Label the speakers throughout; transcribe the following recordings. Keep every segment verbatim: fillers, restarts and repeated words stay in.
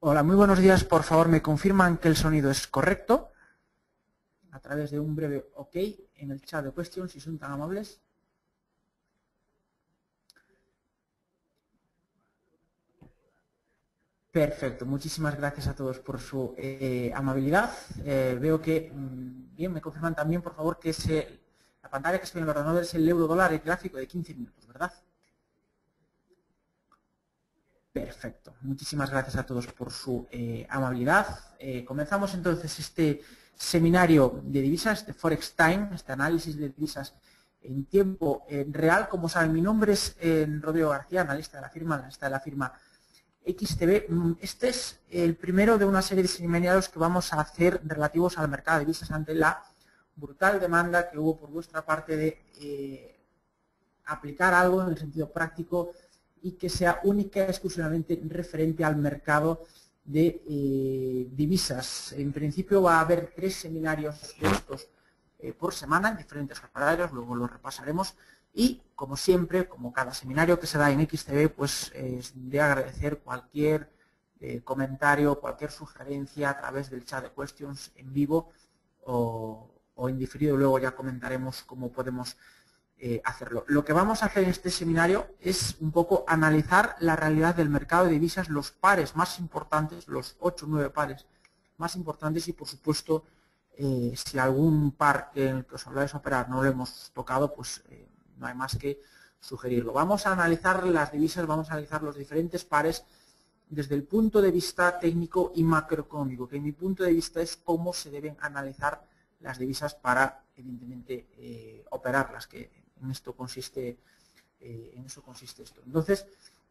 Speaker 1: Hola, muy buenos días. Por favor, me confirman que el sonido es correcto a través de un breve OK en el chat de questions, si son tan amables. Perfecto, muchísimas gracias a todos por su eh, amabilidad. Eh, veo que, mmm, bien, me confirman también, por favor, que es, eh, la pantalla que se ve en el ordenador es el euro dólar, el gráfico de quince minutos, ¿verdad? Perfecto, muchísimas gracias a todos por su eh, amabilidad. Eh, comenzamos entonces este seminario de divisas, de Forex Time, este análisis de divisas en tiempo eh, real. Como saben, mi nombre es eh, Rodrigo García, analista de la firma, analista de la firma X T B. Este es el primero de una serie de seminarios que vamos a hacer relativos al mercado de divisas ante la brutal demanda que hubo por vuestra parte de eh, aplicar algo en el sentido práctico y que sea única y exclusivamente referente al mercado de eh, divisas. En principio va a haber tres seminarios de estos eh, por semana en diferentes horarios, luego los repasaremos y, como siempre, como cada seminario que se da en X T B, pues eh, es de agradecer cualquier eh, comentario, cualquier sugerencia a través del chat de questions en vivo o, o en diferido. Luego ya comentaremos cómo podemos Eh, hacerlo. Lo que vamos a hacer en este seminario es un poco analizar la realidad del mercado de divisas, los pares más importantes, los ocho o nueve pares más importantes y, por supuesto, eh, si algún par en el que os habláis a operar no lo hemos tocado, pues eh, no hay más que sugerirlo. Vamos a analizar las divisas, vamos a analizar los diferentes pares desde el punto de vista técnico y macroeconómico, que en mi punto de vista es cómo se deben analizar las divisas para, evidentemente, eh, operarlas, que en esto consiste, eh, en eso consiste esto. Entonces,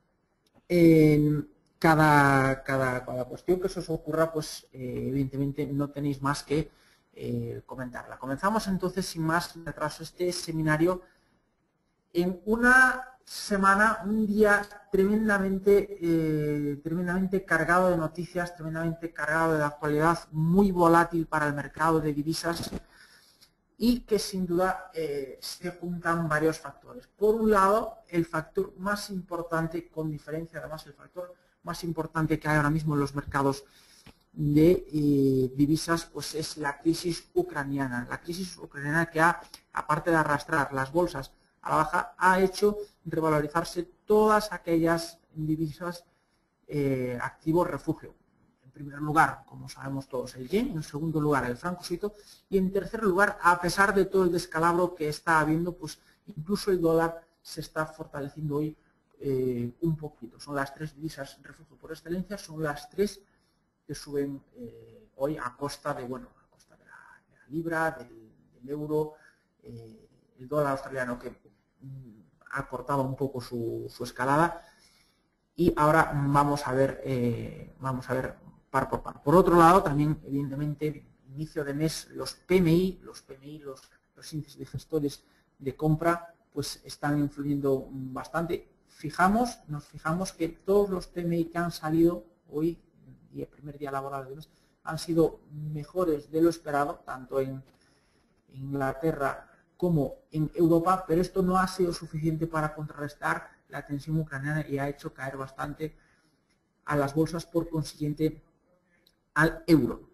Speaker 1: en cada, cada, cada cuestión que se os ocurra, pues eh, evidentemente no tenéis más que eh, comentarla. Comenzamos entonces sin más retraso este seminario en una semana, un día tremendamente, eh, tremendamente cargado de noticias, tremendamente cargado de actualidad, muy volátil para el mercado de divisas y que sin duda eh, se juntan varios factores. Por un lado, el factor más importante, con diferencia además el factor más importante que hay ahora mismo en los mercados de eh, divisas, pues es la crisis ucraniana. La crisis ucraniana que ha, aparte de arrastrar las bolsas a la baja, ha hecho revalorizarse todas aquellas divisas eh, activos refugio. En primer lugar, como sabemos todos, el yen, en segundo lugar el franco suizo y en tercer lugar, a pesar de todo el descalabro que está habiendo, pues incluso el dólar se está fortaleciendo hoy eh, un poquito. Son las tres divisas refugio por excelencia, son las tres que suben eh, hoy a costa de, bueno, a costa de la, de la libra, del, del euro, eh, el dólar australiano que mm, ha cortado un poco su, su escalada y ahora vamos a ver, eh, vamos a ver par por par. Por otro lado, también evidentemente inicio de mes los P M I, los P M I, los, los índices de gestores de compra, pues están influyendo bastante. Fijamos, nos fijamos que todos los P M I que han salido hoy, el primer día laboral del mes, han sido mejores de lo esperado, tanto en Inglaterra como en Europa, pero esto no ha sido suficiente para contrarrestar la tensión ucraniana y ha hecho caer bastante a las bolsas, por consiguiente al euro.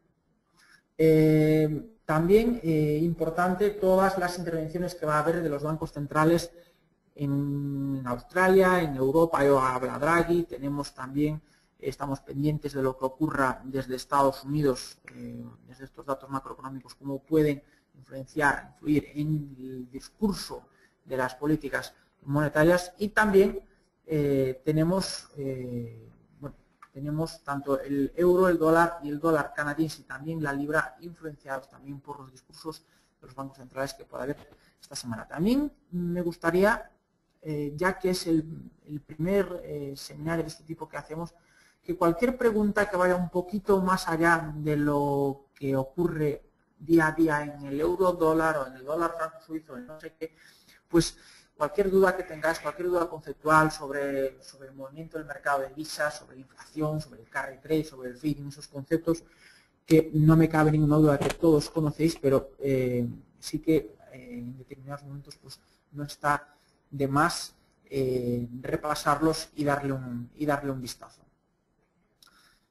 Speaker 1: Eh, también eh, importante todas las intervenciones que va a haber de los bancos centrales en Australia, en Europa, yo habla Draghi, tenemos también, estamos pendientes de lo que ocurra desde Estados Unidos, eh, desde estos datos macroeconómicos, cómo pueden influenciar, influir en el discurso de las políticas monetarias y también eh, tenemos, eh, bueno, tenemos tanto el euro, el dólar y el dólar canadiense y también la libra influenciados también por los discursos de los bancos centrales que puede haber esta semana. También me gustaría, eh, ya que es el, el primer eh, seminario de este tipo que hacemos, que cualquier pregunta que vaya un poquito más allá de lo que ocurre día a día en el euro dólar o en el dólar franco suizo, en no sé qué, pues cualquier duda que tengáis, cualquier duda conceptual sobre, sobre el movimiento del mercado de divisas, sobre la inflación, sobre el carry trade, sobre el feeding, esos conceptos que no me cabe ninguna duda que todos conocéis, pero eh, sí que eh, en determinados momentos pues no está de más eh, repasarlos y darle un, y darle un vistazo.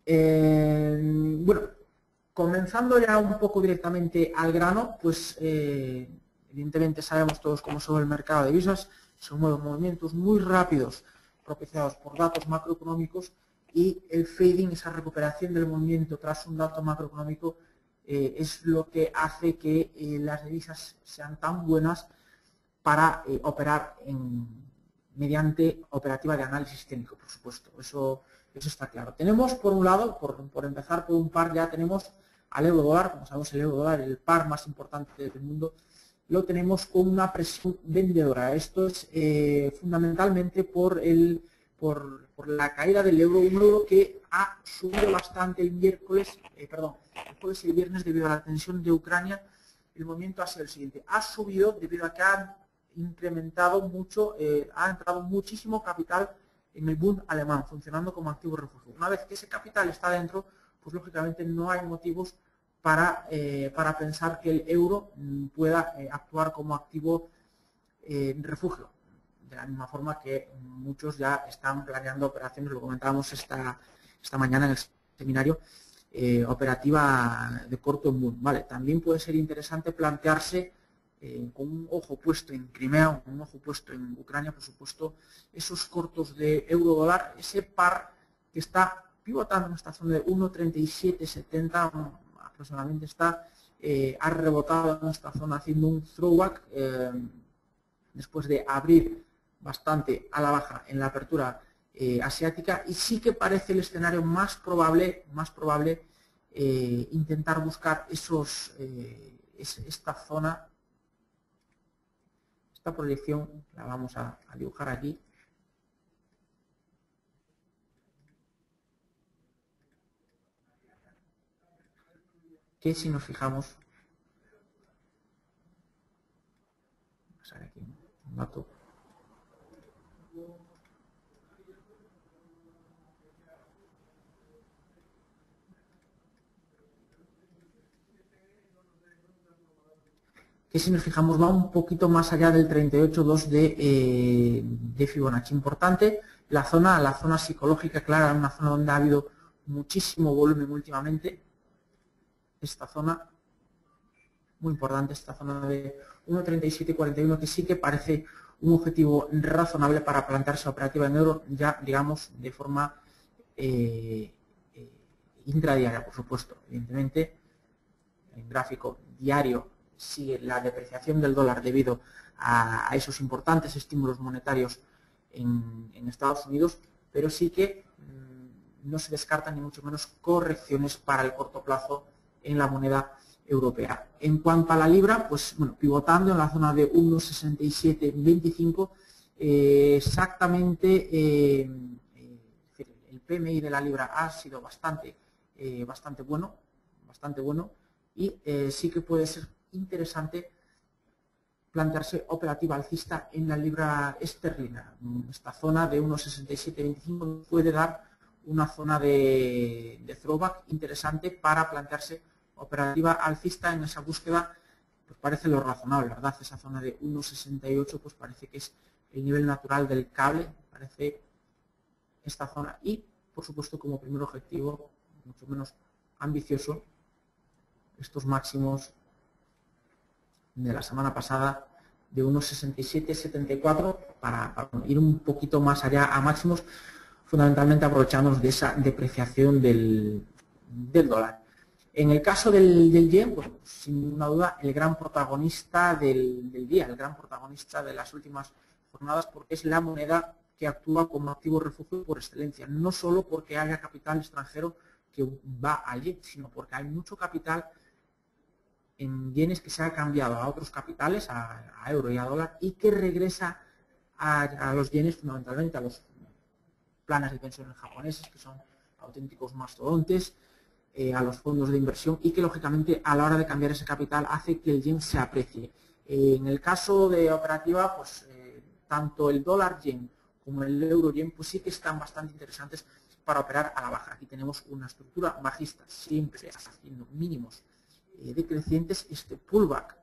Speaker 1: Eh, bueno, comenzando ya un poco directamente al grano, pues eh, evidentemente sabemos todos cómo se mueve el mercado de divisas, se mueven movimientos muy rápidos propiciados por datos macroeconómicos y el fading, esa recuperación del movimiento tras un dato macroeconómico, eh, es lo que hace que eh, las divisas sean tan buenas para eh, operar en, mediante operativa de análisis técnico, por supuesto. Eso, eso está claro. Tenemos, por un lado, por, por empezar por un par, ya tenemos al euro dólar, como sabemos el euro dólar, el par más importante del mundo, lo tenemos con una presión vendedora. Esto es eh, fundamentalmente por, el, por, por la caída del euro, un euro que ha subido bastante el miércoles, eh, perdón, el jueves y el viernes debido a la tensión de Ucrania. El movimiento ha sido el siguiente: ha subido debido a que ha incrementado mucho, eh, ha entrado muchísimo capital en el Bund alemán, funcionando como activo refugio. Una vez que ese capital está dentro, pues lógicamente no hay motivos para, eh, para pensar que el euro pueda eh, actuar como activo eh, refugio. De la misma forma que muchos ya están planeando operaciones, lo comentábamos esta, esta mañana en el seminario, eh, operativa de corto en Bund. Vale, también puede ser interesante plantearse eh, con un ojo puesto en Crimea, con un ojo puesto en Ucrania, por supuesto, esos cortos de euro-dólar, ese par que está pivotando en esta zona de uno treinta y siete setenta, aproximadamente está, eh, ha rebotado en esta zona haciendo un throwback eh, después de abrir bastante a la baja en la apertura eh, asiática, y sí que parece el escenario más probable, más probable eh, intentar buscar esos, eh, es, esta zona, esta proyección la vamos a, a dibujar aquí. Que si nos fijamos, vamos a ver aquí un dato. Que si nos fijamos va un poquito más allá del treinta y ocho punto dos de, eh, de Fibonacci. Importante, la zona, la zona psicológica clara, una zona donde ha habido muchísimo volumen últimamente. Esta zona, muy importante, esta zona de uno treinta y siete cuarenta y uno, que sí que parece un objetivo razonable para plantearse operativa en euro, ya digamos de forma eh, eh, intradiaria, por supuesto. Evidentemente, en gráfico diario sigue la depreciación del dólar debido a, a esos importantes estímulos monetarios en, en Estados Unidos, pero sí que mmm, no se descartan ni mucho menos correcciones para el corto plazo en la moneda europea. En cuanto a la libra, pues bueno, pivotando en la zona de uno sesenta y siete veinticinco, eh, exactamente eh, el P M I de la libra ha sido bastante, eh, bastante bueno, bastante bueno, y eh, sí que puede ser interesante plantearse operativa alcista en la libra esterlina. Esta zona de uno sesenta y siete veinticinco puede dar una zona de, de throwback interesante para plantearse operativa alcista en esa búsqueda. Pues parece lo razonable, ¿verdad? Esa zona de uno sesenta y ocho pues parece que es el nivel natural del cable, parece esta zona, y por supuesto como primer objetivo, mucho menos ambicioso, estos máximos de la semana pasada de uno sesenta y siete setenta y cuatro para, para ir un poquito más allá a máximos, fundamentalmente aprovechándonos de esa depreciación del, del dólar. En el caso del, del yen, pues, sin ninguna duda, el gran protagonista del, del día, el gran protagonista de las últimas jornadas, porque es la moneda que actúa como activo refugio por excelencia, no solo porque haya capital extranjero que va al yen, sino porque hay mucho capital en yenes que se ha cambiado a otros capitales, a, a euro y a dólar, y que regresa a, a los yenes, fundamentalmente a los planes de pensiones japoneses, que son auténticos mastodontes, eh, a los fondos de inversión, y que lógicamente a la hora de cambiar ese capital hace que el yen se aprecie. Eh, en el caso de operativa, pues eh, tanto el dólar yen como el euro yen, pues sí que están bastante interesantes para operar a la baja. Aquí tenemos una estructura bajista, siempre haciendo mínimos eh, decrecientes. Este pullback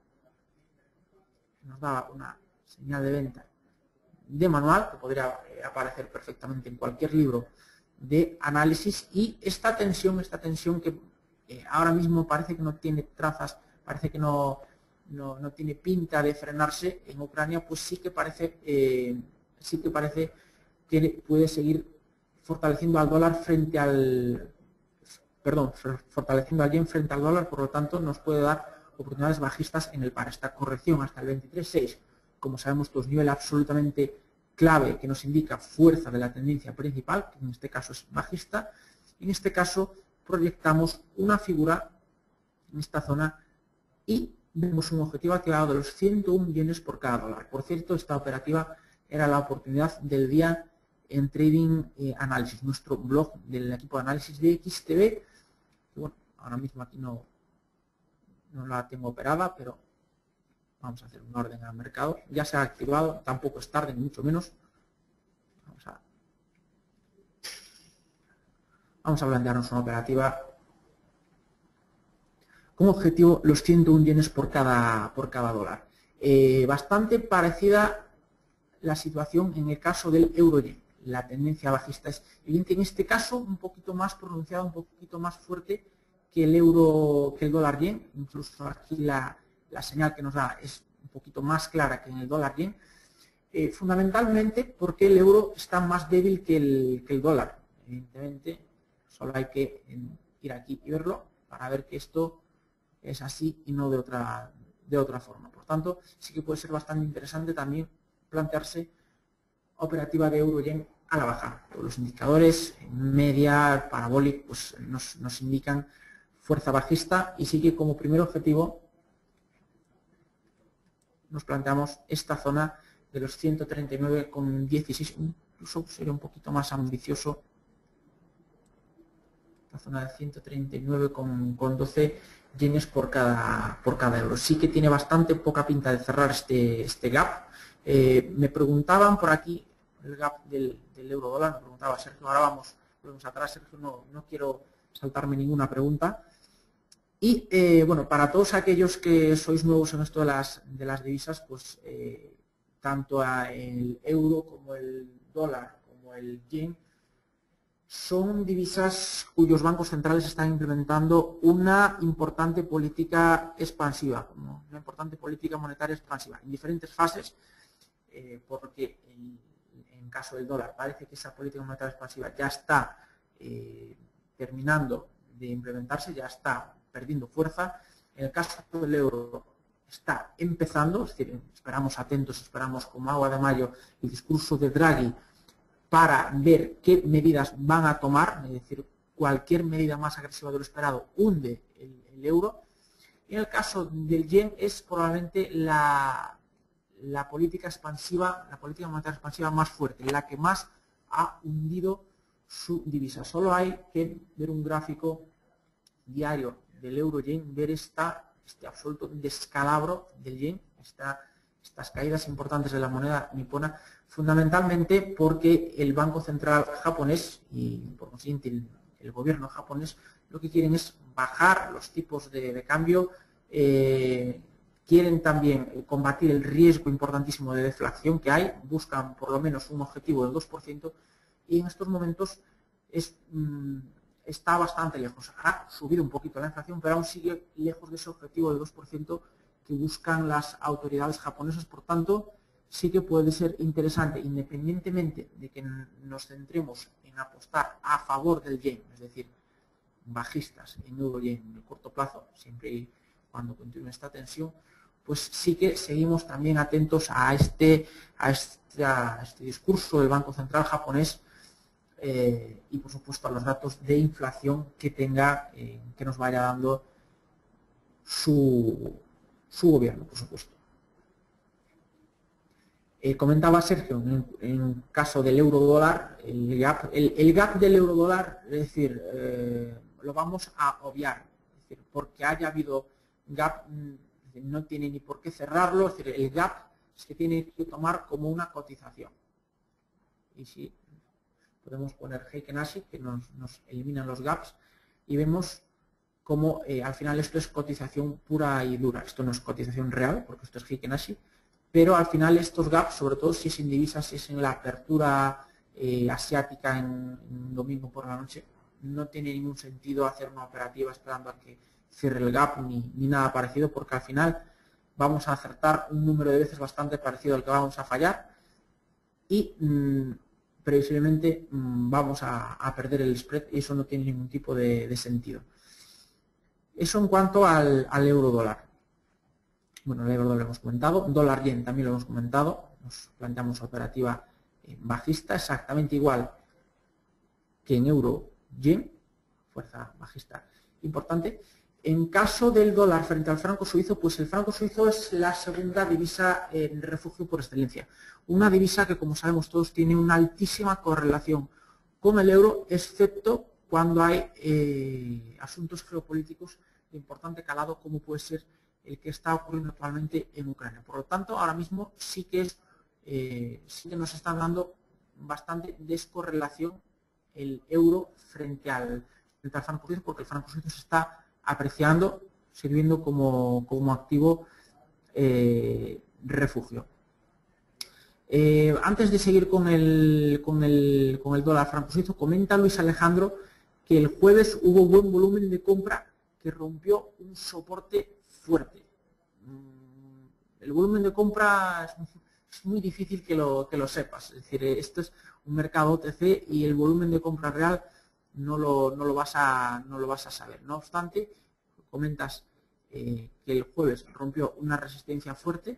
Speaker 1: nos da una señal de venta de manual, que podría eh, aparecer perfectamente en cualquier libro de análisis, y esta tensión, esta tensión que eh, ahora mismo parece que no tiene trazas, parece que no, no, no tiene pinta de frenarse en Ucrania, pues sí que parece, eh, sí que parece que puede seguir fortaleciendo al dólar frente al, perdón, fortaleciendo al yen frente al dólar, por lo tanto nos puede dar oportunidades bajistas en el par. Esta corrección hasta el veintitrés seis, como sabemos, pues nivel absolutamente clave que nos indica fuerza de la tendencia principal, que en este caso es bajista. En este caso proyectamos una figura en esta zona y vemos un objetivo activado de los ciento uno yenes por cada dólar. Por cierto, esta operativa era la oportunidad del día en Trading eh, Análisis, nuestro blog del equipo de análisis de X T B. Y bueno, ahora mismo aquí no, no la tengo operada, pero vamos a hacer un orden al mercado. Ya se ha activado, tampoco es tarde, ni mucho menos. Vamos a, vamos a plantearnos una operativa como objetivo los ciento uno yenes por cada, por cada dólar. Eh, bastante parecida la situación en el caso del euro-yen. La tendencia bajista es evidente en este caso, un poquito más pronunciada, un poquito más fuerte que el euro, que el dólar-yen. Incluso aquí la La señal que nos da es un poquito más clara que en el dólar yen, eh, fundamentalmente porque el euro está más débil que el, que el dólar. Evidentemente, solo hay que ir aquí y verlo para ver que esto es así y no de otra, de otra forma. Por tanto, sí que puede ser bastante interesante también plantearse operativa de euro-yen a la baja. Los indicadores media, parabólico, pues nos, nos indican fuerza bajista, y sí que como primer objetivo nos planteamos esta zona de los ciento treinta y nueve con dieciséis, incluso sería un poquito más ambicioso, la zona de ciento treinta y nueve con doce yenes por cada, por cada euro. Sí que tiene bastante poca pinta de cerrar este, este gap. Eh, me preguntaban por aquí el gap del, del euro dólar, me preguntaba Sergio, ahora vamos, volvemos atrás, Sergio, no, no quiero saltarme ninguna pregunta. Y eh, bueno, para todos aquellos que sois nuevos en esto de las, de las divisas, pues eh, tanto el euro como el dólar como el yen son divisas cuyos bancos centrales están implementando una importante política expansiva, una importante política monetaria expansiva en diferentes fases, eh, porque en, en caso del dólar parece que esa política monetaria expansiva ya está eh, terminando de implementarse, ya está perdiendo fuerza. En el caso del euro está empezando, es decir, esperamos atentos, esperamos como agua de mayo el discurso de Draghi para ver qué medidas van a tomar, es decir, cualquier medida más agresiva de lo esperado hunde el, el euro. Y en el caso del yen es probablemente la, la política expansiva, la política monetaria expansiva más fuerte, la que más ha hundido su divisa. Solo hay que ver un gráfico diario del euro-yen, ver esta, este absoluto descalabro del yen, esta, estas caídas importantes de la moneda nipona, fundamentalmente porque el Banco Central japonés y por consiguiente el, el gobierno japonés lo que quieren es bajar los tipos de, de cambio, eh, quieren también combatir el riesgo importantísimo de deflación que hay, buscan por lo menos un objetivo del dos por ciento, y en estos momentos es... Mmm, está bastante lejos. Ha subido un poquito la inflación, pero aún sigue lejos de ese objetivo del dos por ciento que buscan las autoridades japonesas. Por tanto, sí que puede ser interesante, independientemente de que nos centremos en apostar a favor del yen, es decir, bajistas en euro-yen en el corto plazo, siempre y cuando continúe esta tensión, pues sí que seguimos también atentos a este, a este, a este discurso del Banco Central japonés, Eh, y por supuesto a los datos de inflación que tenga, eh, que nos vaya dando su, su gobierno, por supuesto. Eh, comentaba Sergio, en, en caso del euro dólar, el gap, el, el gap del euro dólar, es decir, eh, lo vamos a obviar, es decir, porque haya habido gap, no tiene ni por qué cerrarlo, es decir, el gap es que tiene que tomar como una cotización. Y si podemos poner Heiken Ashi, que nos, nos eliminan los gaps, y vemos cómo eh, al final esto es cotización pura y dura. Esto no es cotización real, porque esto es Heiken Ashi, pero al final estos gaps, sobre todo si es en divisas, si es en la apertura eh, asiática en, en domingo por la noche, no tiene ningún sentido hacer una operativa esperando a que cierre el gap ni, ni nada parecido, porque al final vamos a acertar un número de veces bastante parecido al que vamos a fallar y mmm, previsiblemente mmm, vamos a, a perder el spread y eso no tiene ningún tipo de, de sentido. Eso en cuanto al, al euro dólar. Bueno, el euro dólar lo hemos comentado, dólar yen también lo hemos comentado, nos planteamos operativa bajista exactamente igual que en euro yen, fuerza bajista importante. En caso del dólar frente al franco suizo, pues el franco suizo es la segunda divisa en refugio por excelencia. Una divisa que, como sabemos todos, tiene una altísima correlación con el euro, excepto cuando hay eh, asuntos geopolíticos de importante calado, como puede ser el que está ocurriendo actualmente en Ucrania. Por lo tanto, ahora mismo sí que, es, eh, sí que nos están dando bastante descorrelación el euro frente al, frente al franco suizo, porque el franco suizo se está apreciando, sirviendo como, como activo eh, refugio. Eh, antes de seguir con el, con, el, con el dólar franco suizo, comenta Luis Alejandro que el jueves hubo buen volumen de compra que rompió un soporte fuerte. El volumen de compra es, es muy difícil que lo, que lo sepas, es decir, esto es un mercado O T C y el volumen de compra real no lo, no lo, vas, a, no lo vas a saber. No obstante, comentas eh, que el jueves rompió una resistencia fuerte.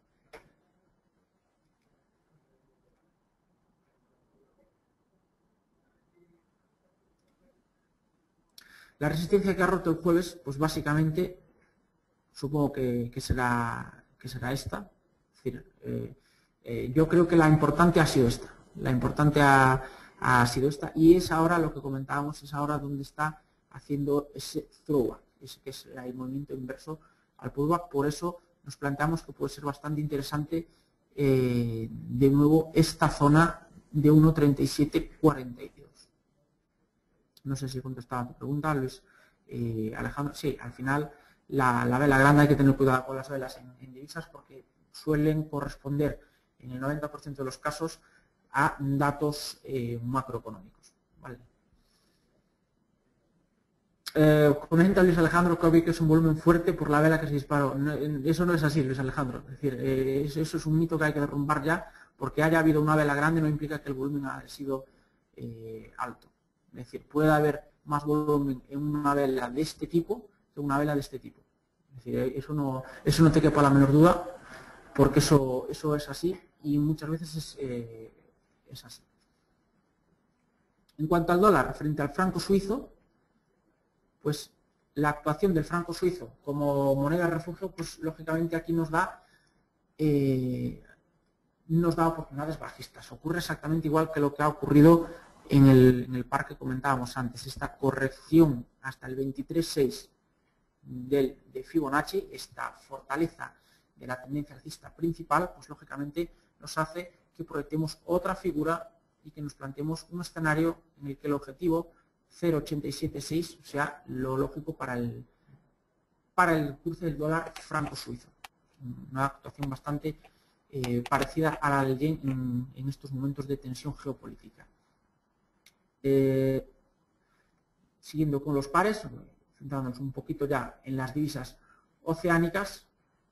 Speaker 1: La resistencia que ha roto el jueves, pues básicamente, supongo que, que, será, que será esta. Es decir, eh, eh, yo creo que la importante ha sido esta. La importante ha, ha sido esta y es ahora lo que comentábamos, es ahora donde está haciendo ese throwback, ese que es el movimiento inverso al pullback. Por eso nos planteamos que puede ser bastante interesante eh, de nuevo esta zona de uno treinta y siete cuarenta y dos. No sé si he contestado a tu pregunta, Luis eh, Alejandro. Sí, al final la, la vela grande hay que tener cuidado con las velas en, en divisas porque suelen corresponder en el noventa por ciento de los casos a datos eh, macroeconómicos. ¿Vale? Eh, comenta Luis Alejandro que obvio que es un volumen fuerte por la vela que se disparó. No, eso no es así, Luis Alejandro. Es decir, eh, eso, eso es un mito que hay que derrumbar ya, porque haya habido una vela grande no implica que el volumen haya sido eh, alto. Es decir, puede haber más volumen en una vela de este tipo que una vela de este tipo. Es decir, eso no, eso no te quepa la menor duda, porque eso, eso es así y muchas veces es, eh, es así. En cuanto al dólar frente al franco suizo, pues la actuación del franco suizo como moneda de refugio, pues lógicamente aquí nos da eh, nos da oportunidades bajistas. Ocurre exactamente igual que lo que ha ocurrido en el, en el par que comentábamos antes. Esta corrección hasta el veintitrés punto seis del, de Fibonacci, esta fortaleza de la tendencia alcista principal, pues lógicamente nos hace que proyectemos otra figura y que nos planteemos un escenario en el que el objetivo cero coma ochenta y siete seis sea lo lógico para el, para el cruce del dólar franco suizo. Una actuación bastante eh, parecida a la del yen en, en estos momentos de tensión geopolítica. Eh, siguiendo con los pares, centrándonos un poquito ya en las divisas oceánicas,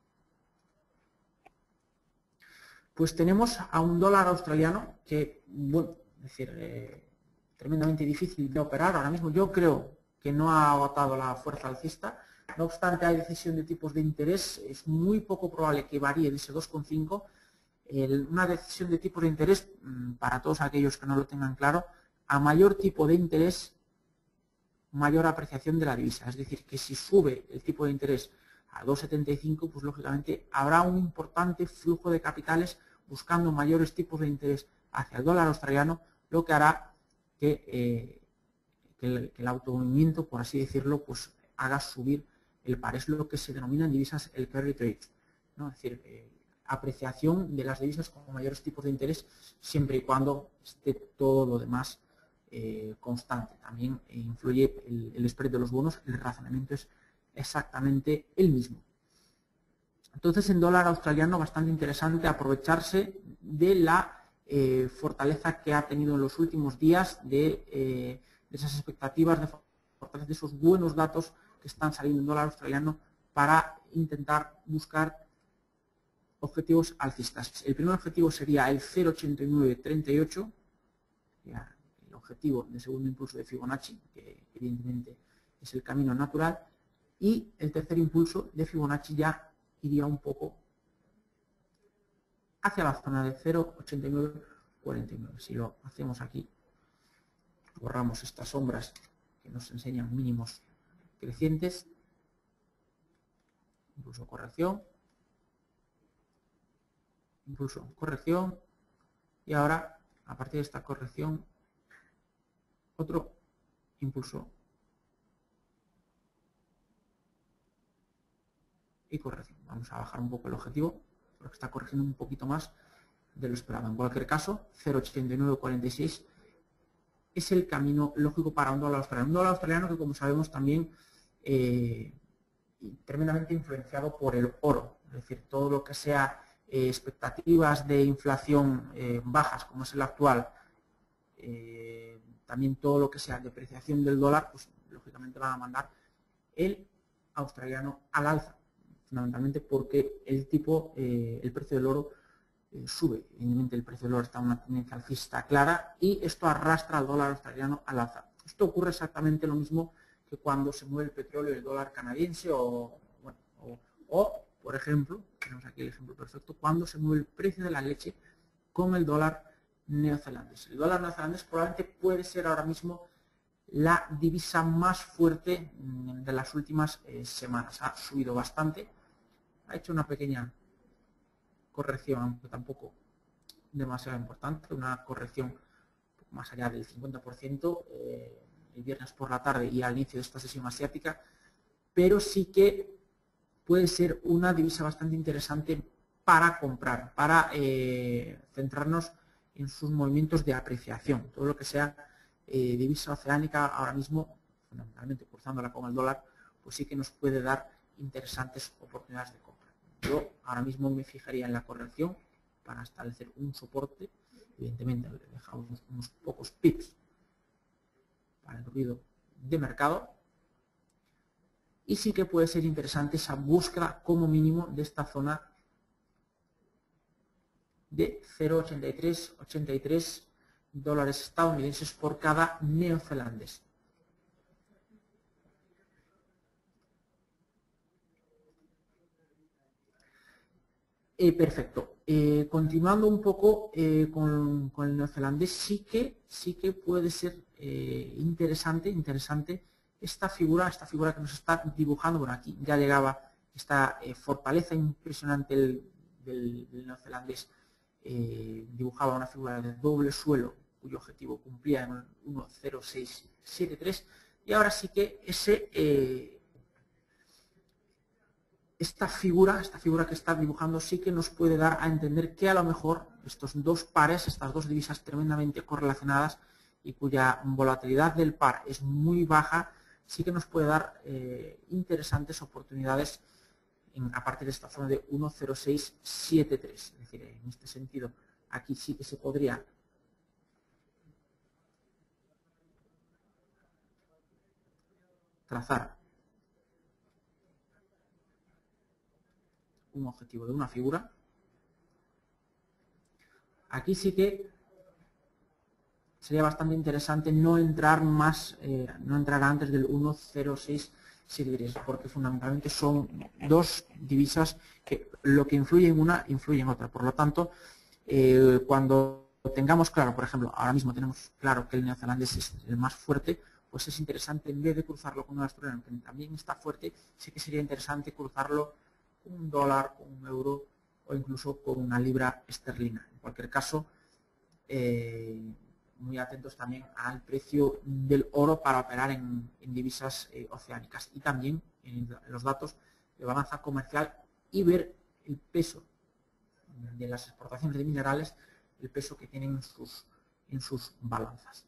Speaker 1: pues tenemos a un dólar australiano que, bueno, es decir, eh, tremendamente difícil de operar. Ahora mismo yo creo que no ha agotado la fuerza alcista. No obstante, hay decisión de tipos de interés. Es muy poco probable que varíe de ese dos coma cinco. Una decisión de tipos de interés, para todos aquellos que no lo tengan claro, a mayor tipo de interés, mayor apreciación de la divisa. Es decir, que si sube el tipo de interés a dos coma setenta y cinco, pues lógicamente habrá un importante flujo de capitales buscando mayores tipos de interés hacia el dólar australiano, lo que hará que, eh, que, el, que el automovimiento, por así decirlo, pues haga subir el par. Es lo que se denomina en divisas el carry trade, ¿no? Es decir, eh, apreciación de las divisas con mayores tipos de interés siempre y cuando esté todo lo demás eh, constante. También eh, influye el, el spread de los bonos, el razonamiento es exactamente el mismo. Entonces, en dólar australiano bastante interesante aprovecharse de la eh, fortaleza que ha tenido en los últimos días de, eh, de esas expectativas de fortaleza, de esos buenos datos que están saliendo en dólar australiano para intentar buscar objetivos alcistas. El primer objetivo sería el cero coma ochenta y nueve treinta y ocho, el objetivo de segundo impulso de Fibonacci, que evidentemente es el camino natural, y el tercer impulso de Fibonacci ya iría un poco hacia la zona de cero coma ochenta y nueve cuarenta y nueve. Si lo hacemos aquí, borramos estas sombras que nos enseñan mínimos crecientes, impulso corrección, impulso corrección, y ahora a partir de esta corrección otro impulso y corrección. Vamos a bajar un poco el objetivo porque está corrigiendo un poquito más de lo esperado. En cualquier caso, cero coma ochenta y nueve cuarenta y seis es el camino lógico para un dólar australiano. Un dólar australiano que, como sabemos, también eh, tremendamente influenciado por el oro. Es decir, todo lo que sea eh, expectativas de inflación eh, bajas, como es el actual, eh, también todo lo que sea depreciación del dólar, pues lógicamente van a mandar el australiano al alza, fundamentalmente porque el tipo, eh, el precio del oro eh, sube. Evidentemente el precio del oro está en una tendencia alcista clara y esto arrastra al dólar australiano al alza. Esto ocurre exactamente lo mismo que cuando se mueve el petróleo y el dólar canadiense o, bueno, o, o, por ejemplo, tenemos aquí el ejemplo perfecto, cuando se mueve el precio de la leche con el dólar neozelandés. El dólar neozelandés probablemente puede ser ahora mismo la divisa más fuerte de las últimas eh, semanas. Ha subido bastante, ha hecho una pequeña corrección, aunque tampoco demasiado importante, una corrección más allá del cincuenta por ciento eh, el viernes por la tarde y al inicio de esta sesión asiática, pero sí que puede ser una divisa bastante interesante para comprar, para eh, centrarnos en sus movimientos de apreciación. Todo lo que sea eh, divisa oceánica ahora mismo, fundamentalmente cruzándola con el dólar, pues sí que nos puede dar interesantes oportunidades de compra. Yo ahora mismo me fijaría en la corrección para establecer un soporte. Evidentemente le dejamos unos pocos pips para el ruido de mercado. Y sí que puede ser interesante esa búsqueda como mínimo de esta zona de cero coma ochenta y tres ochenta y tres dólares estadounidenses por cada neozelandés. Eh, perfecto. Eh, continuando un poco eh, con, con el neozelandés, sí que, sí que puede ser eh, interesante, interesante esta figura, esta figura que nos está dibujando. Bueno, aquí ya llegaba esta eh, fortaleza impresionante del, del, del neozelandés. Eh, dibujaba una figura de doble suelo cuyo objetivo cumplía en uno coma cero seis siete tres y ahora sí que ese eh, esta figura, esta figura que está dibujando sí que nos puede dar a entender que a lo mejor estos dos pares, estas dos divisas tremendamente correlacionadas y cuya volatilidad del par es muy baja, sí que nos puede dar eh, interesantes oportunidades en, a partir de esta zona de uno coma cero seis siete tres. Es decir, en este sentido, aquí sí que se podría trazar un objetivo de una figura. Aquí sí que sería bastante interesante no entrar más, eh, no entrar antes del uno coma cero seis siete tres, porque fundamentalmente son dos divisas que lo que influye en una influye en otra. Por lo tanto, eh, cuando tengamos claro, por ejemplo, ahora mismo tenemos claro que el neozelandés es el más fuerte, pues es interesante, en vez de cruzarlo con un australiano que también está fuerte, sí que sería interesante cruzarlo con un dólar, con un euro o incluso con una libra esterlina. En cualquier caso, eh, muy atentos también al precio del oro para operar en, en divisas eh, oceánicas y también en los datos de balanza comercial y ver el peso de las exportaciones de minerales, el peso que tienen en sus, en sus balanzas.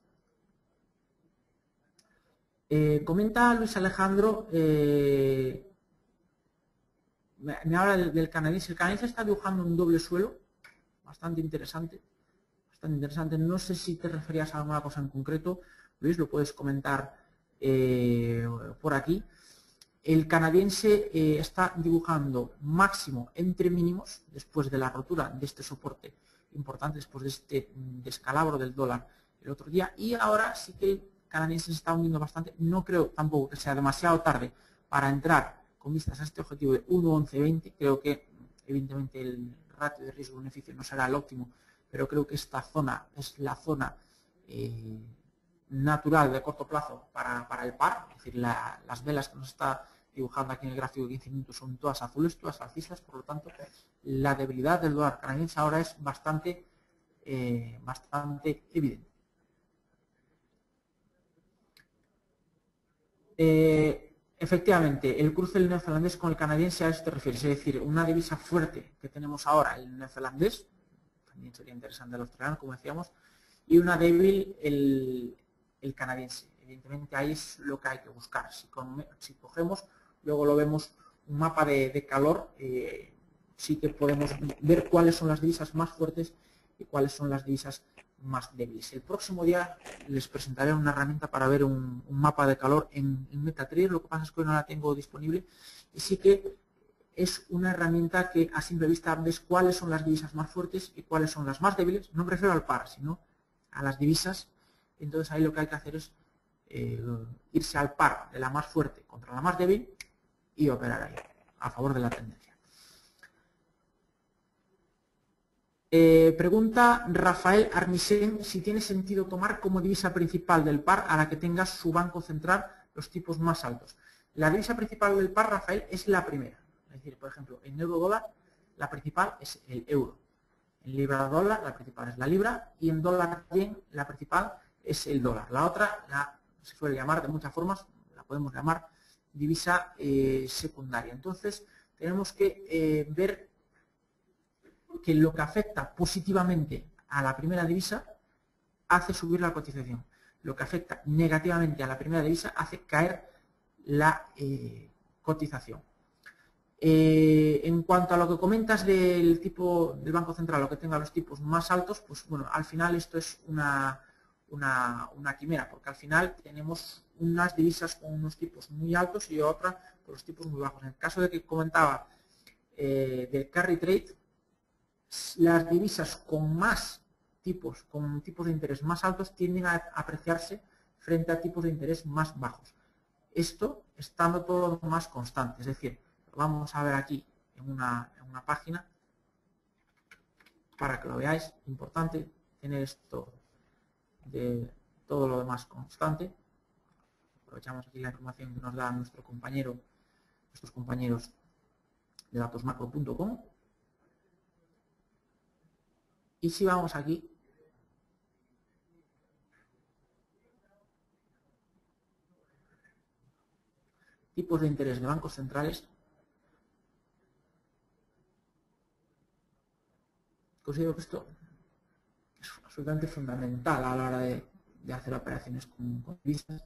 Speaker 1: Eh, comenta Luis Alejandro, eh, me, me habla del, del canadiense. El canadiense está dibujando un doble suelo bastante interesante, bastante interesante. No sé si te referías a alguna cosa en concreto, Luis, lo puedes comentar eh, por aquí. El canadiense eh, está dibujando máximo entre mínimos después de la rotura de este soporte importante, después de este descalabro del dólar el otro día, y ahora sí que el canadiense se está hundiendo bastante. No creo tampoco que sea demasiado tarde para entrar con vistas a este objetivo de uno once veinte. Creo que evidentemente el ratio de riesgo-beneficio no será el óptimo, pero creo que esta zona es la zona eh, natural de corto plazo para, para el par. Es decir, la, las velas que nos está dibujando aquí en el gráfico de quince minutos son todas azules, todas alcistas. Por lo tanto, la debilidad del dólar canadiense ahora es bastante, eh, bastante evidente. Eh, efectivamente, el cruce del neozelandés con el canadiense, a eso te refieres, es decir, una divisa fuerte que tenemos ahora, el neozelandés, también sería interesante el australiano, como decíamos, y una débil, el, el canadiense. Evidentemente ahí es lo que hay que buscar. Si, con, si cogemos, luego lo vemos, un mapa de, de calor, eh, sí que podemos ver cuáles son las divisas más fuertes y cuáles son las divisas más débiles. El próximo día les presentaré una herramienta para ver un, un mapa de calor en, en MetaTrader. Lo que pasa es que hoy no la tengo disponible y sí que es una herramienta que a simple vista ves cuáles son las divisas más fuertes y cuáles son las más débiles. No me refiero al par, sino a las divisas. Entonces ahí lo que hay que hacer es eh, irse al par de la más fuerte contra la más débil y operar ahí, a favor de la tendencia. Eh, pregunta Rafael Armisen si tiene sentido tomar como divisa principal del par a la que tenga su banco central los tipos más altos. La divisa principal del par, Rafael, es la primera. Es decir, por ejemplo, en euro dólar la principal es el euro. En libra dólar la principal es la libra y en dólar yen la principal es el dólar. La otra la se suele llamar de muchas formas, la podemos llamar divisa eh, secundaria. Entonces tenemos que eh, ver que lo que afecta positivamente a la primera divisa hace subir la cotización. Lo que afecta negativamente a la primera divisa hace caer la eh, cotización. Eh, en cuanto a lo que comentas del tipo del Banco Central, lo que tenga los tipos más altos, pues bueno, al final esto es una, una, una quimera, porque al final tenemos unas divisas con unos tipos muy altos y otras con los tipos muy bajos. En el caso de que comentaba eh, del carry trade, las divisas con más tipos, con tipos de interés más altos, tienden a apreciarse frente a tipos de interés más bajos. Esto estando todo lo más constante, es decir, lo vamos a ver aquí en una, en una página para que lo veáis. Importante tener esto de todo lo demás constante. Aprovechamos aquí la información que nos da nuestro compañero, nuestros compañeros de datos macro punto com. Y si vamos aquí, tipos de interés de bancos centrales, considero que esto es absolutamente fundamental a la hora de, de hacer operaciones con, con divisas.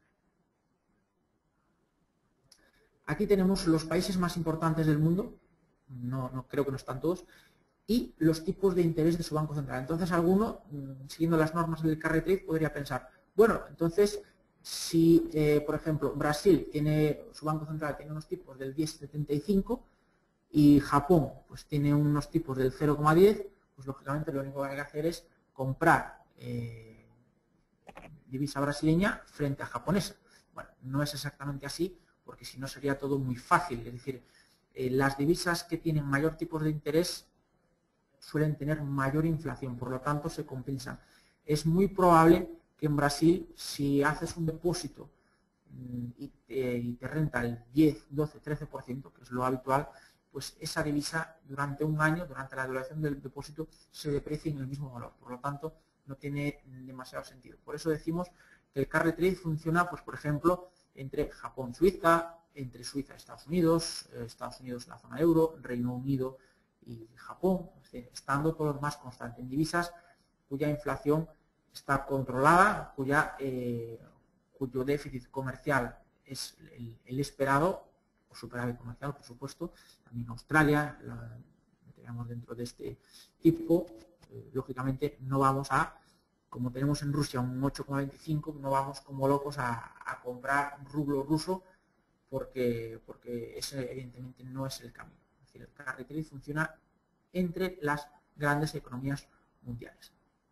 Speaker 1: Aquí tenemos los países más importantes del mundo, no, no creo que no están todos, y los tipos de interés de su banco central. Entonces alguno, siguiendo las normas del carry trade, podría pensar, bueno, entonces si, eh, por ejemplo, Brasil tiene, su banco central tiene unos tipos del diez coma setenta y cinco y Japón pues tiene unos tipos del cero coma diez, pues lógicamente lo único que hay que hacer es comprar eh, divisa brasileña frente a japonesa. Bueno, no es exactamente así, porque si no sería todo muy fácil. Es decir, eh, las divisas que tienen mayor tipo de interés suelen tener mayor inflación, por lo tanto se compensan. Es muy probable que en Brasil, si haces un depósito y te, y te renta el diez, doce, trece por ciento, que es lo habitual, pues esa divisa durante un año, durante la duración del depósito, se deprecia en el mismo valor. Por lo tanto, no tiene demasiado sentido. Por eso decimos que el carry trade funciona, pues por ejemplo, entre Japón-Suiza, entre Suiza y Estados Unidos, Estados Unidos en la zona euro, Reino Unido y Japón, estando todo lo más constante en divisas cuya inflación está controlada, cuya, eh, cuyo déficit comercial es el, el esperado, o superávit comercial, por supuesto. También Australia, la tenemos dentro de este tipo, eh, lógicamente no vamos a, como tenemos en Rusia un ocho coma veinticinco, no vamos como locos a, a comprar un rublo ruso porque, porque ese evidentemente no es el camino. Es decir, el carry trade funciona entre las grandes economías mundiales.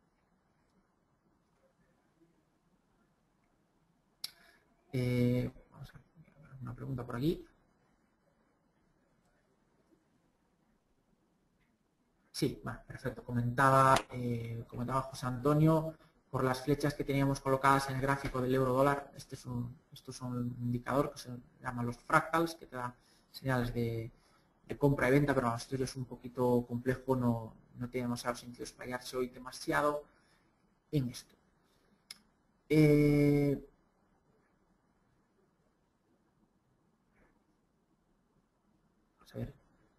Speaker 1: Eh, vamos a ver una pregunta por aquí. Sí, bueno, perfecto. Comentaba, eh, comentaba José Antonio por las flechas que teníamos colocadas en el gráfico del euro dólar. Este es un, esto es un indicador que se llama los fractals, que te da señales de, de compra y venta, pero vamos, esto es un poquito complejo, no, no tiene demasiado sentido explayarse hoy demasiado en esto. Eh, vamos a ver.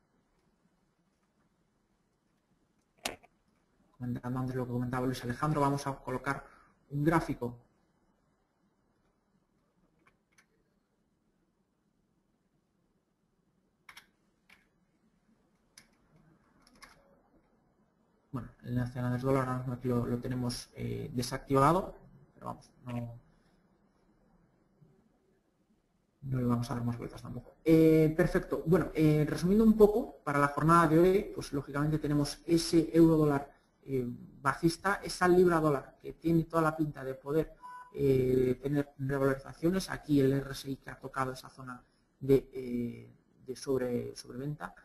Speaker 1: Comentando antes lo que comentaba Luis Alejandro, vamos a colocar un gráfico bueno, el nacional dólar ahora mismo aquí lo, lo tenemos eh, desactivado, pero vamos, no, no le vamos a dar más vueltas tampoco. Eh, perfecto. Bueno, eh, resumiendo un poco, para la jornada de hoy, pues lógicamente tenemos ese euro dólar eh, bajista, esa libra dólar que tiene toda la pinta de poder eh, tener revalorizaciones. Aquí el R S I que ha tocado esa zona de, eh, de sobre, sobreventa.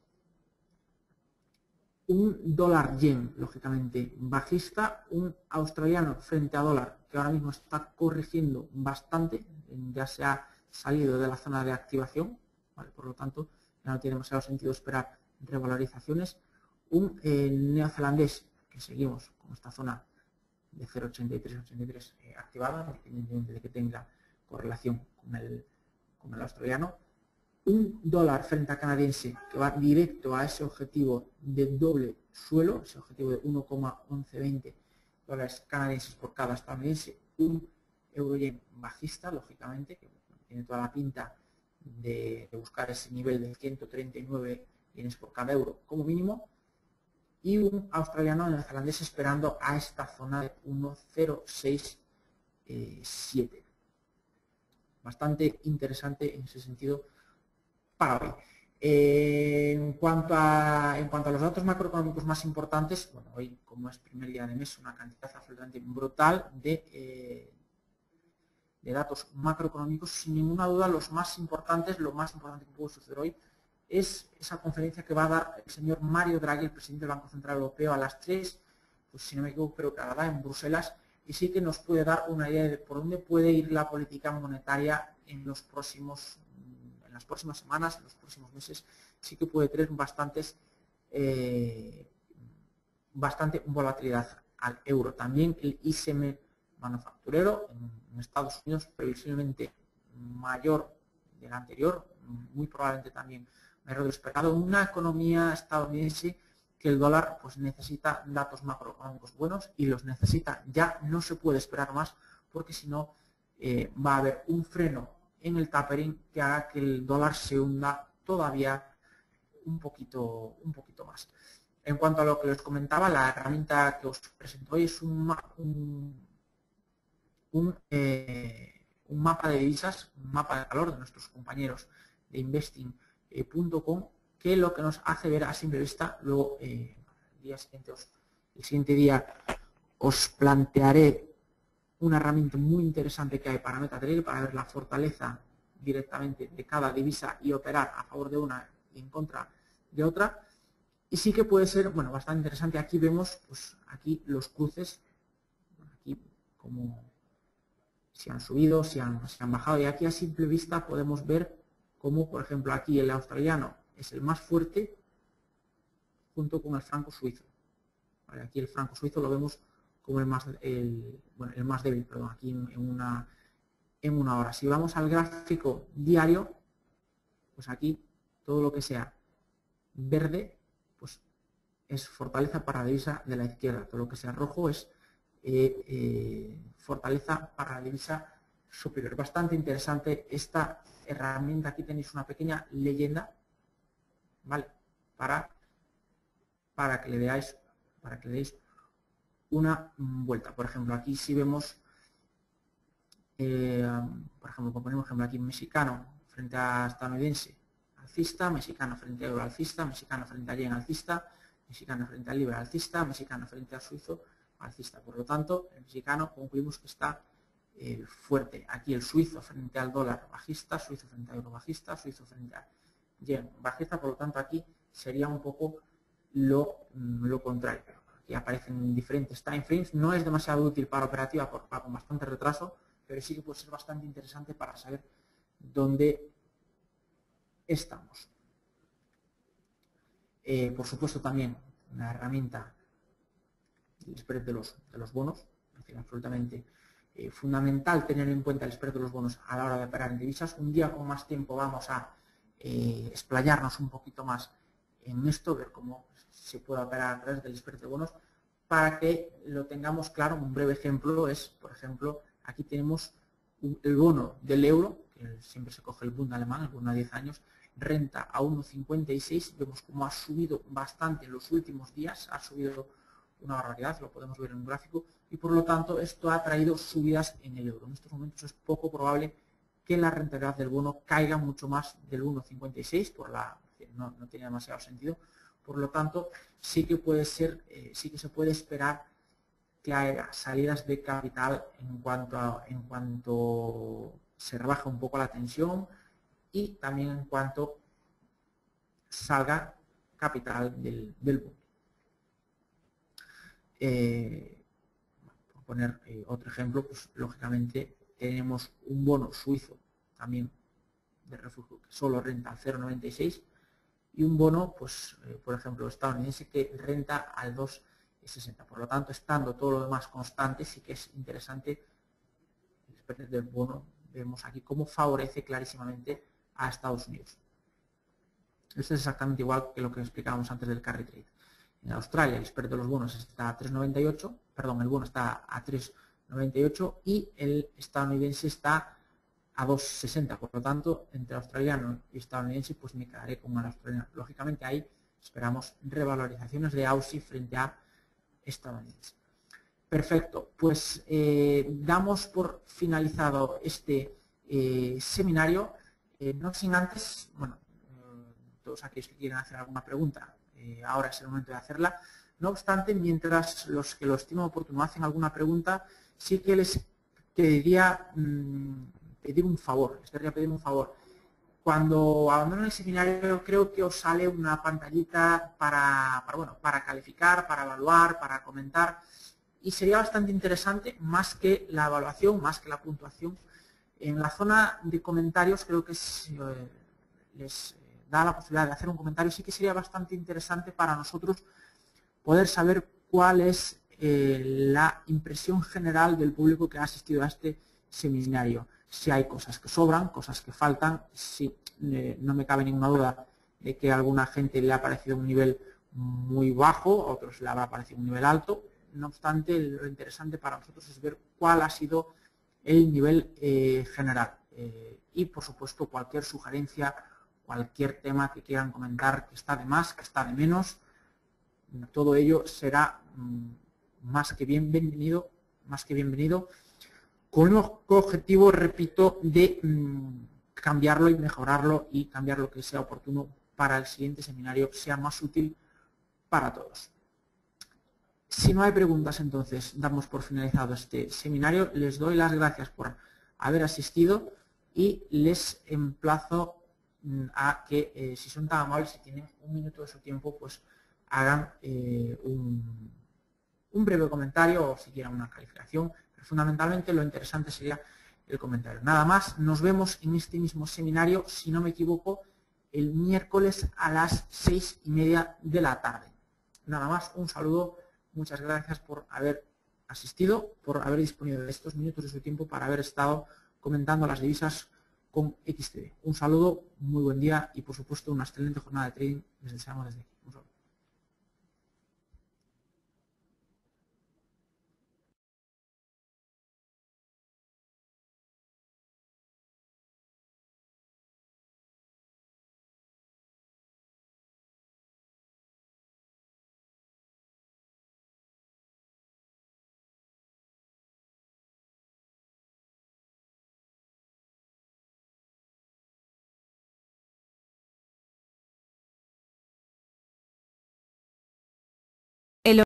Speaker 1: Un dólar yen, lógicamente, bajista, un australiano frente a dólar que ahora mismo está corrigiendo bastante, ya se ha salido de la zona de activación, ¿vale? Por lo tanto, ya no tiene demasiado sentido esperar revalorizaciones. Un eh, neozelandés, que seguimos con esta zona de cero coma ochenta y tres a ochenta y tres eh, activada, independientemente de que tenga correlación con el, con el australiano. Un dólar frente a canadiense que va directo a ese objetivo de doble suelo, ese objetivo de uno coma once veinte dólares canadienses por cada estadounidense. Un euro yen bajista, lógicamente, que tiene toda la pinta de, de buscar ese nivel de ciento treinta y nueve yenes por cada euro como mínimo. Y un australiano neozelandés esperando a esta zona de uno coma cero seis siete. Bastante interesante en ese sentido para hoy. Eh, en, cuanto a, en cuanto a los datos macroeconómicos más importantes, bueno, hoy como es primer día de mes, una cantidad absolutamente brutal de, eh, de datos macroeconómicos. Sin ninguna duda, los más importantes, lo más importante que puede suceder hoy es esa conferencia que va a dar el señor Mario Draghi, el presidente del Banco Central Europeo, a las tres, pues si no me equivoco, creo que la da en Bruselas, y sí que nos puede dar una idea de por dónde puede ir la política monetaria en los próximos en las próximas semanas, en los próximos meses. Sí que puede tener bastantes eh, bastante volatilidad al euro. También el I S M manufacturero en Estados Unidos previsiblemente mayor del anterior, muy probablemente también mayor de lo esperado. Una economía estadounidense que el dólar pues necesita datos macroeconómicos buenos y los necesita ya, no se puede esperar más porque si no eh, va a haber un freno en el tapering que haga que el dólar se hunda todavía un poquito, un poquito más. En cuanto a lo que les comentaba, la herramienta que os presento hoy es un, un, un, eh, un mapa de divisas, un mapa de valor de nuestros compañeros de investing punto com, que lo que nos hace ver a simple vista, luego eh, el, día siguiente os, el siguiente día os plantearé una herramienta muy interesante que hay para MetaTrader para ver la fortaleza directamente de cada divisa y operar a favor de una y en contra de otra. Y sí que puede ser, bueno, bastante interesante. Aquí vemos, pues aquí los cruces, aquí como si han subido, si han, si han bajado. Y aquí a simple vista podemos ver cómo, por ejemplo, aquí el australiano es el más fuerte junto con el franco suizo. Vale, aquí el franco suizo lo vemos como el más, el, bueno, el más débil, perdón, aquí en, en, una, en una hora. Si vamos al gráfico diario, pues aquí todo lo que sea verde, pues es fortaleza para la divisa de la izquierda. Todo lo que sea rojo es eh, eh, fortaleza para la divisa superior. Bastante interesante esta herramienta. Aquí tenéis una pequeña leyenda, ¿vale? Para, para que le veáis para que le deis una vuelta. Por ejemplo, aquí si vemos, eh, por ejemplo, ponemos ejemplo aquí mexicano frente a estadounidense alcista, mexicano frente a euro alcista, mexicano frente a yen alcista, mexicano frente al libra alcista, mexicano frente al suizo alcista. Por lo tanto, el mexicano concluimos que está eh, fuerte. Aquí el suizo frente al dólar bajista, suizo frente a euro bajista, suizo frente a yen bajista. Por lo tanto, aquí sería un poco lo, lo contrario. Aquí aparecen diferentes time frames. No es demasiado útil para operativa porque va con bastante retraso, pero sí que puede ser bastante interesante para saber dónde estamos. Eh, por supuesto, también una herramienta, el spread de los, de los bonos, es decir, absolutamente eh, fundamental tener en cuenta el spread de los bonos a la hora de operar en divisas. Un día con más tiempo vamos a eh, explayarnos un poquito más en esto, ver cómo se puede operar a través del spread de bonos, para que lo tengamos claro. Un breve ejemplo es, por ejemplo, aquí tenemos un, el bono del euro, que siempre se coge el Bund alemán, el bono a diez años, renta a uno cincuenta y seis, vemos cómo ha subido bastante en los últimos días, ha subido una barbaridad, lo podemos ver en un gráfico, y por lo tanto esto ha traído subidas en el euro. En estos momentos es poco probable que la rentabilidad del bono caiga mucho más del uno cincuenta y seis, por la, no, no tiene demasiado sentido. Por lo tanto, sí que puede ser, eh, sí que se puede esperar que haya salidas de capital en cuanto a, en cuanto se rebaja un poco la tensión y también en cuanto salga capital del, del bono. Eh, por poner eh, otro ejemplo, pues lógicamente tenemos un bono suizo también de refugio que solo renta al cero noventa y seis y un bono, pues eh, por ejemplo, estadounidense que renta al dos sesenta. Por lo tanto, estando todo lo demás constante, sí que es interesante el spread del bono. Vemos aquí cómo favorece clarísimamente a Estados Unidos. Esto es exactamente igual que lo que explicábamos antes del carry trade. En Australia el spread de los bonos está a tres noventa y ocho, perdón, el bono está a tres noventa y ocho y el estadounidense está a dos sesenta. Por lo tanto, entre australiano y estadounidense, pues me quedaré con el australiano. Lógicamente ahí esperamos revalorizaciones de Aussie frente a estadounidense. Perfecto, pues eh, damos por finalizado este eh, seminario. Eh, no sin antes, bueno, eh, todos aquellos que quieran hacer alguna pregunta, eh, ahora es el momento de hacerla. No obstante, mientras los que lo estiman oportuno hacen alguna pregunta, sí que les pediría mmm, pedir un favor, les querría pedir un favor. Cuando abandonen el seminario, creo que os sale una pantallita para, para, bueno, para calificar, para evaluar, para comentar. Y sería bastante interesante, más que la evaluación, más que la puntuación, en la zona de comentarios creo que si, eh, les da la posibilidad de hacer un comentario. Sí que sería bastante interesante para nosotros poder saber cuál es eh, la impresión general del público que ha asistido a este seminario. Si hay cosas que sobran, cosas que faltan, si eh, no me cabe ninguna duda de que a alguna gente le ha parecido un nivel muy bajo, a otros le habrá parecido un nivel alto. No obstante, lo interesante para nosotros es ver cuál ha sido el nivel eh, general. Eh, y, por supuesto, cualquier sugerencia, cualquier tema que quieran comentar que está de más, que está de menos, todo ello será mm, más que bienvenido, más que bienvenido, con el objetivo, repito, de mmm, cambiarlo y mejorarlo y cambiar lo que sea oportuno para el siguiente seminario, sea más útil para todos. Si no hay preguntas, entonces damos por finalizado este seminario. Les doy las gracias por haber asistido y les emplazo a que, eh, si son tan amables, si tienen un minuto de su tiempo, pues hagan eh, un, un breve comentario o si quieren una calificación. Pero fundamentalmente lo interesante sería el comentario. Nada más, nos vemos en este mismo seminario, si no me equivoco, el miércoles a las seis y media de la tarde. Nada más, un saludo. Muchas gracias por haber asistido, por haber disponido de estos minutos de su tiempo para haber estado comentando las divisas con X T B. Un saludo, muy buen día y por supuesto una excelente jornada de trading les deseamos desde aquí.